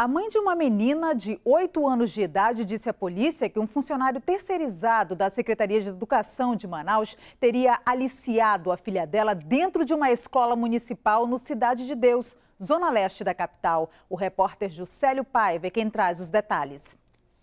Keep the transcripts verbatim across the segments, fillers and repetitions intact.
A mãe de uma menina de oito anos de idade disse à polícia que um funcionário terceirizado da Secretaria de Educação de Manaus teria aliciado a filha dela dentro de uma escola municipal no Cidade de Deus, zona leste da capital. O repórter Juscelio Paiva é quem traz os detalhes.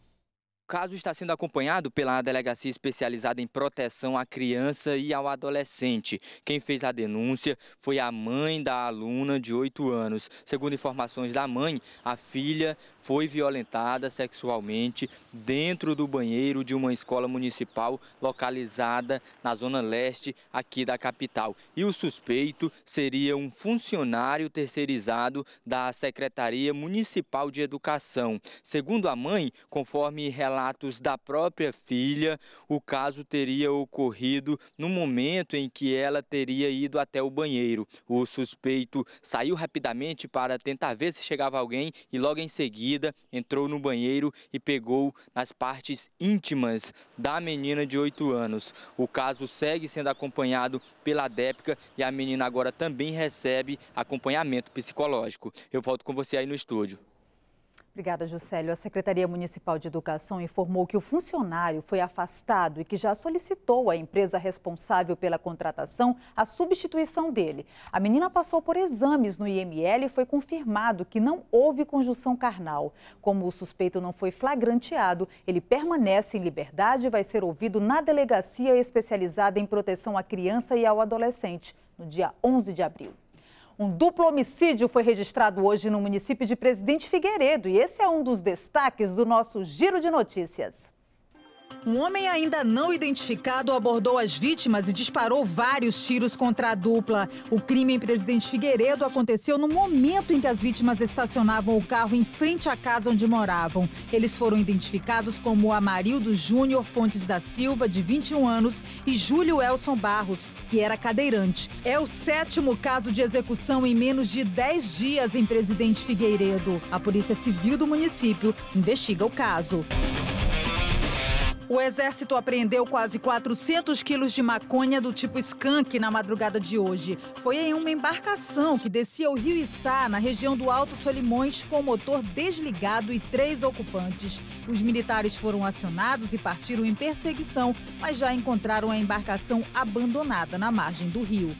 O caso está sendo acompanhado pela Delegacia Especializada em Proteção à Criança e ao Adolescente. Quem fez a denúncia foi a mãe da aluna de oito anos. Segundo informações da mãe, a filha foi violentada sexualmente dentro do banheiro de uma escola municipal localizada na zona leste aqui da capital. E o suspeito seria um funcionário terceirizado da Secretaria Municipal de Educação. Segundo a mãe, conforme relatos da própria filha, o caso teria ocorrido no momento em que ela teria ido até o banheiro. O suspeito saiu rapidamente para tentar ver se chegava alguém e logo em seguida entrou no banheiro e pegou nas partes íntimas da menina de oito anos. O caso segue sendo acompanhado pela DEPCA e a menina agora também recebe acompanhamento psicológico. Eu volto com você aí no estúdio. Obrigada, Juscelio. A Secretaria Municipal de Educação informou que o funcionário foi afastado e que já solicitou à empresa responsável pela contratação a substituição dele. A menina passou por exames no I M L e foi confirmado que não houve conjunção carnal. Como o suspeito não foi flagranteado, ele permanece em liberdade e vai ser ouvido na Delegacia Especializada em Proteção à Criança e ao Adolescente, no dia onze de abril. Um duplo homicídio foi registrado hoje no município de Presidente Figueiredo e esse é um dos destaques do nosso Giro de Notícias. Um homem ainda não identificado abordou as vítimas e disparou vários tiros contra a dupla. O crime em Presidente Figueiredo aconteceu no momento em que as vítimas estacionavam o carro em frente à casa onde moravam. Eles foram identificados como Amarildo Júnior Fontes da Silva, de vinte e um anos, e Júlio Elson Barros, que era cadeirante. É o sétimo caso de execução em menos de dez dias em Presidente Figueiredo. A Polícia Civil do município investiga o caso. O Exército apreendeu quase quatrocentos quilos de maconha do tipo skunk na madrugada de hoje. Foi em uma embarcação que descia o rio Içá, na região do Alto Solimões, com o motor desligado e três ocupantes. Os militares foram acionados e partiram em perseguição, mas já encontraram a embarcação abandonada na margem do rio.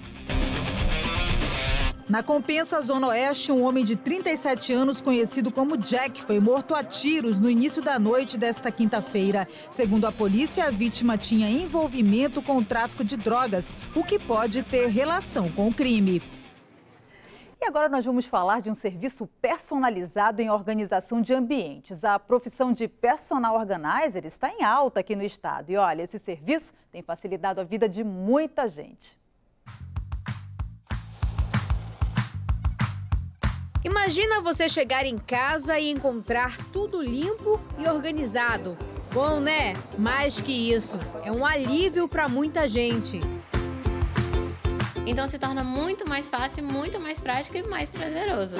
Na Compensa, Zona Oeste, um homem de trinta e sete anos, conhecido como Jack, foi morto a tiros no início da noite desta quinta-feira. Segundo a polícia, a vítima tinha envolvimento com o tráfico de drogas, o que pode ter relação com o crime. E agora nós vamos falar de um serviço personalizado em organização de ambientes. A profissão de personal organizer está em alta aqui no estado. E olha, esse serviço tem facilitado a vida de muita gente. Imagina você chegar em casa e encontrar tudo limpo e organizado. Bom, né? Mais que isso, é um alívio para muita gente. Então se torna muito mais fácil, muito mais prático e mais prazeroso.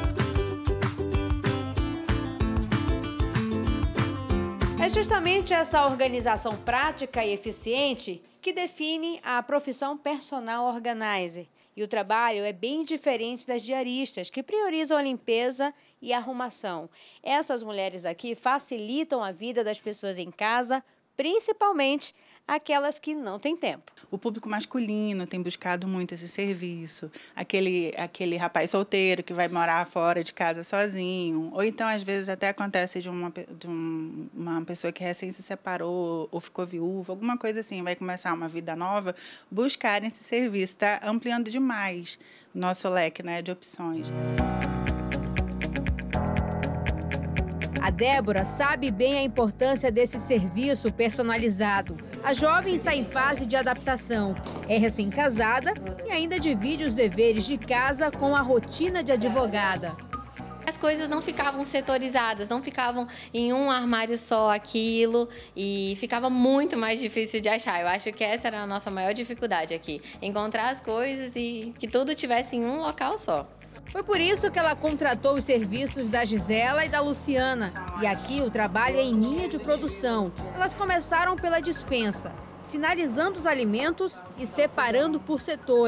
É justamente essa organização prática e eficiente que define a profissão personal organizer. E o trabalho é bem diferente das diaristas, que priorizam a limpeza e a arrumação. Essas mulheres aqui facilitam a vida das pessoas em casa, principalmente aquelas que não têm tempo. O público masculino tem buscado muito esse serviço. Aquele, aquele rapaz solteiro que vai morar fora de casa sozinho. Ou então, às vezes, até acontece de uma, de um, uma pessoa que recém se separou ou ficou viúva, alguma coisa assim, vai começar uma vida nova, buscar esse serviço. Está ampliando demais o nosso leque, né, de opções. A Débora sabe bem a importância desse serviço personalizado. A jovem está em fase de adaptação. É recém-casada e ainda divide os deveres de casa com a rotina de advogada. As coisas não ficavam setorizadas, não ficavam em um armário só aquilo e ficava muito mais difícil de achar. Eu acho que essa era a nossa maior dificuldade aqui, encontrar as coisas e que tudo tivesse em um local só. Foi por isso que ela contratou os serviços da Gisela e da Luciana. E aqui o trabalho é em linha de produção. Elas começaram pela despensa, sinalizando os alimentos e separando por setores.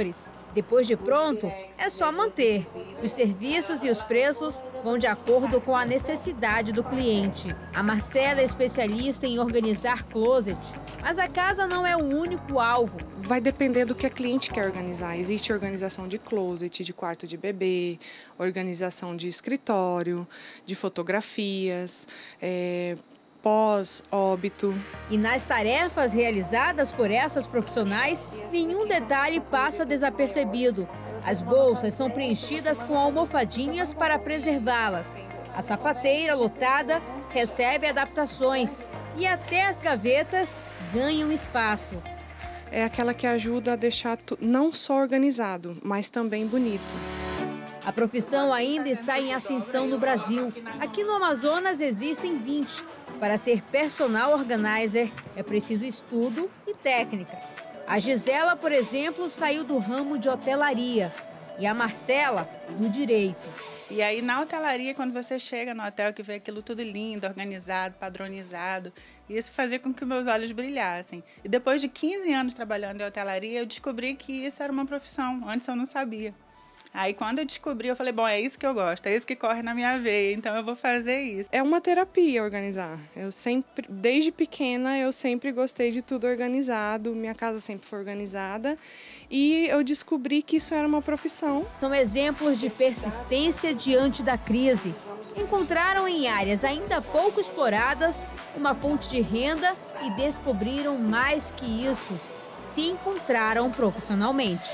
Depois de pronto, é só manter. Os serviços e os preços vão de acordo com a necessidade do cliente. A Marcela é especialista em organizar closet, mas a casa não é o único alvo. Vai depender do que a cliente quer organizar. Existe organização de closet, de quarto de bebê, organização de escritório, de fotografias, é, pós-óbito. E nas tarefas realizadas por essas profissionais, nenhum detalhe passa desapercebido. As bolsas são preenchidas com almofadinhas para preservá-las. A sapateira lotada recebe adaptações e até as gavetas ganham espaço. É aquela que ajuda a deixar não só organizado, mas também bonito. A profissão ainda está em ascensão no Brasil. Aqui no Amazonas existem vinte. Para ser personal organizer, é preciso estudo e técnica. A Gisela, por exemplo, saiu do ramo de hotelaria e a Marcela, do direito. E aí, na hotelaria, quando você chega no hotel, que vê aquilo tudo lindo, organizado, padronizado, isso fazia com que meus olhos brilhassem. E depois de quinze anos trabalhando em hotelaria, eu descobri que isso era uma profissão. Antes eu não sabia. Aí, quando eu descobri, eu falei, bom, é isso que eu gosto, é isso que corre na minha veia, então eu vou fazer isso. É uma terapia organizar. Eu sempre, desde pequena, eu sempre gostei de tudo organizado, minha casa sempre foi organizada e eu descobri que isso era uma profissão. São exemplos de persistência diante da crise. Encontraram em áreas ainda pouco exploradas uma fonte de renda e descobriram mais que isso. Se encontraram profissionalmente.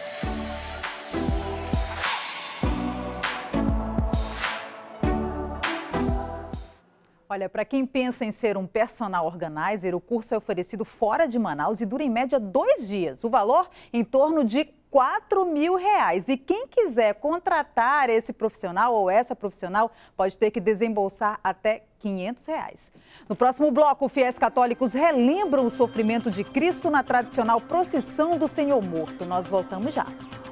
Olha, para quem pensa em ser um personal organizer, o curso é oferecido fora de Manaus e dura em média dois dias. O valor em torno de quatro mil reais. E quem quiser contratar esse profissional ou essa profissional pode ter que desembolsar até quinhentos reais. No próximo bloco, fiéis católicos relembram o sofrimento de Cristo na tradicional procissão do Senhor Morto. Nós voltamos já.